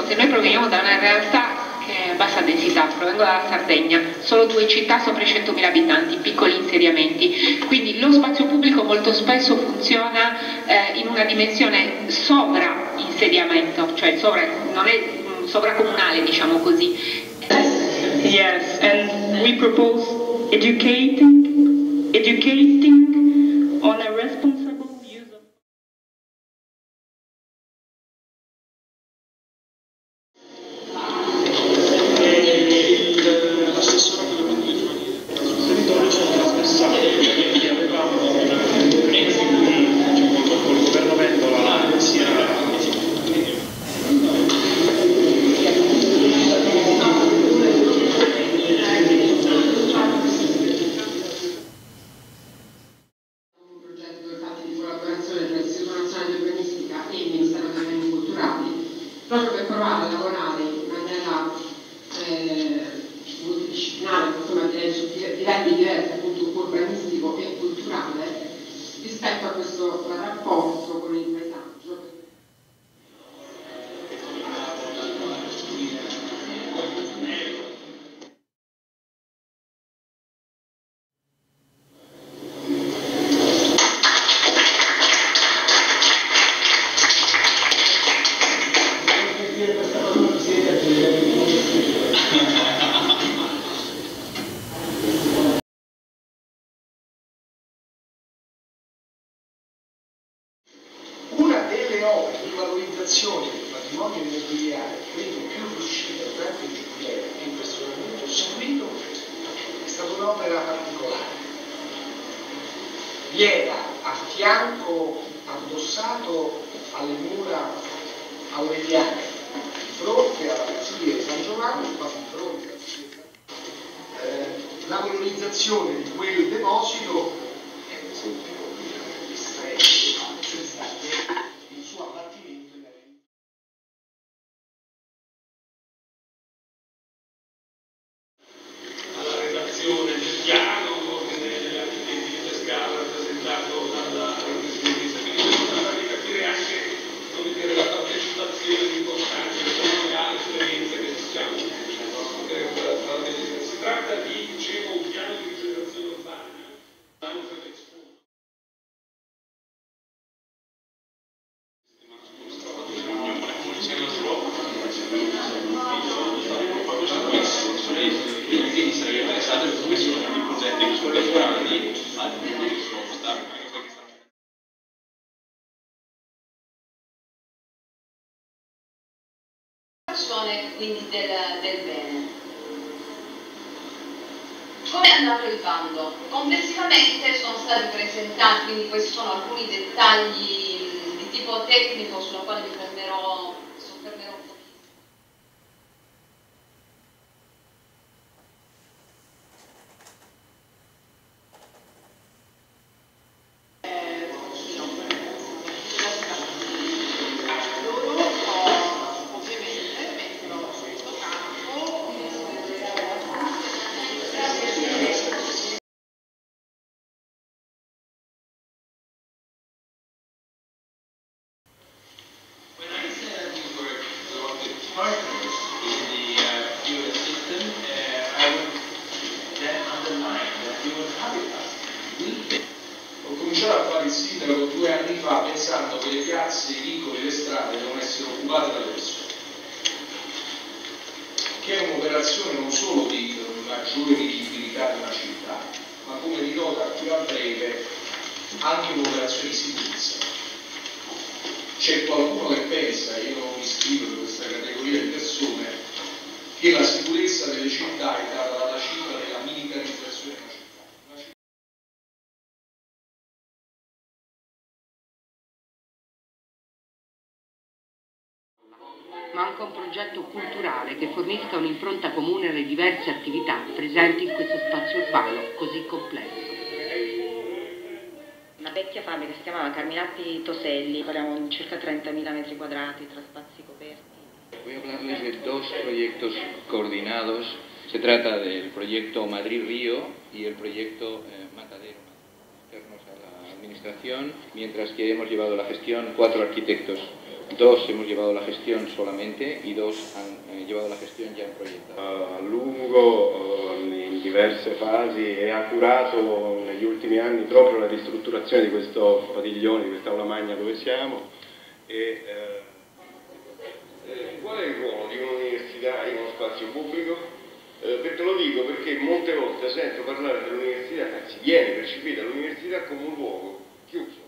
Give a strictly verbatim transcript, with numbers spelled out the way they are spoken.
cose. Noi proveniamo da una realtà che è a bassa densità, provengo dalla Sardegna, solo due città sopra i centomila abitanti, piccoli insediamenti, quindi lo spazio pubblico molto spesso funziona eh, in una dimensione sovra insediamento, cioè sovra, non è mh, sovracomunale, diciamo così. Yes, and we propose educating, educating on a responsible use of... L'assessore sul territorio sono trasversali, quindi avevamo momenti in cui purtroppo il governo Vendola si era proprio per provare a lavorare in maniera eh, multidisciplinare, insomma, su livelli diversi, appunto urbanistico e culturale, rispetto a questo rapporto con il paesaggio. Una delle opere di valorizzazione del patrimonio immobiliare, credo più riuscita durante il Giubileo in questo momento seguito, è stata un'opera particolare. Vi era a fianco, addossato alle mura aureliane, di fronte alla Basilica di San Giovanni, ma di fronte alla Basilica, eh, la valorizzazione di quel deposito è per esempio il suo abbattimento in alla redazione del piano degli architetti di Pescara rappresentato dalla professionista, quindi per farvi capire anche, come dire, la partecipazione importante delle reali esperienze che stiamo si tratta di, dicevo, un piano di rigenerazione urbana. Quindi sarebbe interessato per come sono i progetti che sono lavorati al quindi del, del bene. Come è andato il bando? Complessivamente sono stati presentati, quindi questi sono alcuni dettagli di tipo tecnico sulla quale mi prenderò, soffermerò un po'. Partners in the uh, fuel system, uh, I would then underline that your habitat will be. Ho cominciato a fare il sindaco due anni fa pensando che le piazze, i vicoli, le strade devono essere occupate dalle persone, che è un'operazione non solo di maggiore vivibilità di una città, ma come dirò da più a breve anche un'operazione di sicurezza. C'è qualcuno che pensa, io mi iscrivo in questa categoria di persone, che la sicurezza delle città è data dalla cifra della militarizzazione della città. Manca un progetto culturale che fornisca un'impronta comune alle diverse attività presenti in questo spazio urbano così complesso. Una vecchia fabbrica si chiamava Carminati Toselli, parliamo di circa trentamila metri quadrati tra spazi coperti. Voy a hablarles de dos proyectos coordinados. Se trata del proyecto Madrid-Río y el proyecto eh, Matadero, externos a la administración, mientras que hemos llevado la gestión cuatro arquitectos Dos hemos llevado la gestión solamente y dos han eh, llevado la gestión ya en proyecto. A lungo, in diverse fasi, e ha curato negli ultimi anni proprio la ristrutturazione di questo padiglione, di questa aula magna dove siamo. E, eh, eh, qual è il ruolo di un'università in uno spazio pubblico? Eh, perché lo dico perché molte volte sento parlare dell'università, si viene percepita l'università come un luogo chiuso.